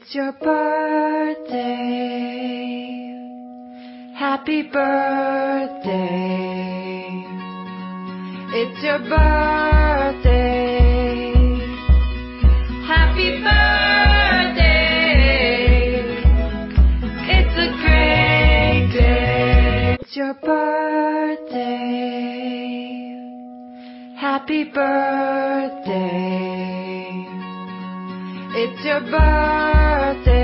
It's your birthday. Happy birthday. It's your birthday. Happy birthday. It's a great day. It's your birthday. Happy birthday. It's your birthday.